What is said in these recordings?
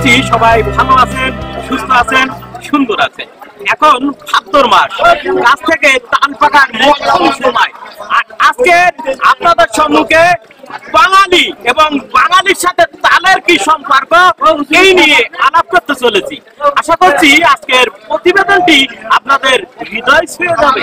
করছি সবাই ভালো আছেন, সুস্থ আছেন, সুন্দর আছেন। এখন ভাদ্র মাস, গাছ থেকে তাল পাকার মৌসুম সময়। আর আজকে আপনাদের সম্মুখে বাঙালি এবং বাঙালির সাথে তালের কি সম্পর্ক এই নিয়ে আলাপ করতে চলেছি। আশা করছি আজকের প্রতিবেদনটি আপনাদের হৃদয় ছুঁয়ে যাবে।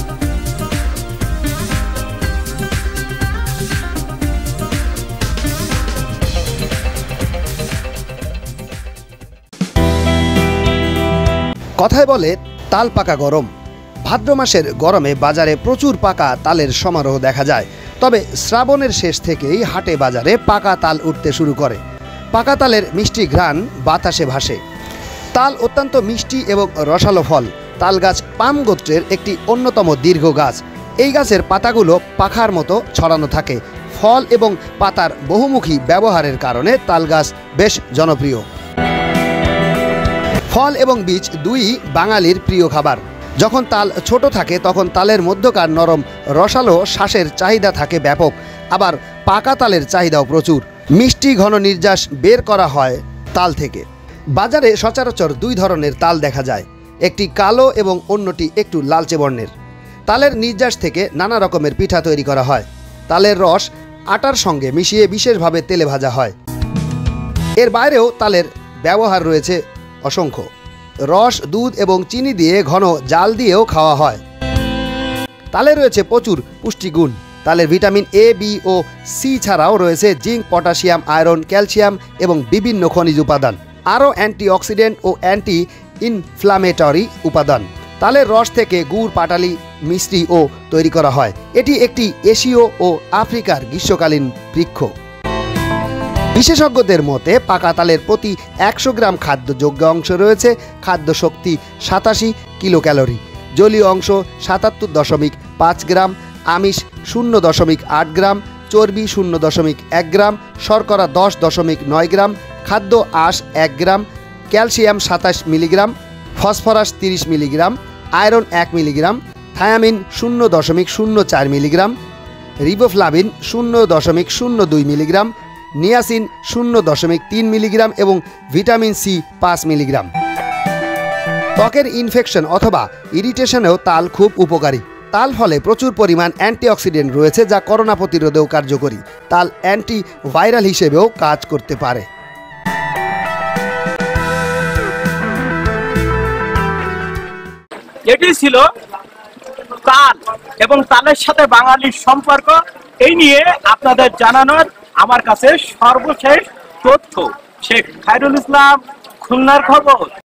কথায় বলে তাল পাকা গরম। ভাদ্র মাসের গরমে বাজারে প্রচুর পাকা তালের সমারোহ দেখা যায়। তবে শ্রাবণের শেষ থেকেই হাটে বাজারে পাকা তাল উঠতে শুরু করে। পাকা তালের মিষ্টি ঘ্রাণ বাতাসে ভাসে। তাল অত্যন্ত মিষ্টি এবং রসালো ফল। তাল গাছ পাম গোত্রের একটি অন্যতম দীর্ঘ গাছ। এই গাছের পাতাগুলো পাখার মতো ছড়ানো থাকে। ফল এবং পাতার বহুমুখী ব্যবহারের কারণে তাল গাছ বেশ জনপ্রিয়। ফল এবং বীজ দুই বাঙালির প্রিয় খাবার। যখন তাল ছোট থাকে তখন তালের মধ্যকার নরম রসালো শ্বাসের চাহিদা থাকে ব্যাপক। আবার পাকা তালের চাহিদাও প্রচুর। মিষ্টি ঘন নির্যাস বের করা হয় তাল থেকে। বাজারে সচরাচর দুই ধরনের তাল দেখা যায়, একটি কালো এবং অন্যটি একটু লালচে বর্ণের। তালের নির্যাস থেকে নানা রকমের পিঠা তৈরি করা হয়। তালের রস আটার সঙ্গে মিশিয়ে বিশেষভাবে তেলে ভাজা হয়। এর বাইরেও তালের ব্যবহার রয়েছে অসংখ্য। রস, দুধ এবং চিনি দিয়ে ঘন জাল দিয়েও খাওয়া হয়। তালে রয়েছে প্রচুর পুষ্টিগুণ। তালের ভিটামিন এ, বি ও সি ছাড়াও রয়েছে জিঙ্ক, পটাশিয়াম, আয়রন, ক্যালসিয়াম এবং বিভিন্ন খনিজ উপাদান। আরও অ্যান্টিঅক্সিডেন্ট ও অ্যান্টি ইনফ্লামেটরি উপাদান। তালের রস থেকে গুড়, পাটালি, মিশ্রিও তৈরি করা হয়। এটি একটি এশীয় ও আফ্রিকার গ্রীষ্মকালীন বৃক্ষ। বিশেষজ্ঞদের মতে পাকা তালের প্রতি 100 গ্রাম খাদ্যযোগ্য অংশ রয়েছে খাদ্য শক্তি 87 কিলো ক্যালোরি, জলীয় অংশ 77.5 গ্রাম, আমিষ 0.8 গ্রাম, চর্বি 0.1 গ্রাম, শর্করা 10.9 গ্রাম, খাদ্য আঁশ 1 gram, calcium 27 milligram, phosphorus 30 milligram, iron 1 milligram, thiamine 0.04 milligram, riboflavin 0.02 milligram, niacin 0.3 milligram এবং ভিটামিন সি 5 মিলিগ্রাম। ত্বকের ইনফেকশন অথবা ইরিটেশনেও তাল খুব উপকারী। তাল ফলে প্রচুর পরিমাণ অ্যান্টিঅক্সিডেন্ট রয়েছে যা করোনা প্রতিরোধেও কার্যকরী। তাল অ্যান্টিভাইরাল হিসেবেও কাজ করতে পারে। এটি ছিল তাল এবং তালের সাথে বাঙালির সম্পর্ক এই নিয়ে আপনাদের জানানোর আমার কাছে সর্বশেষ তথ্য। শেখ খায়রুল ইসলাম, খুলনার খবর।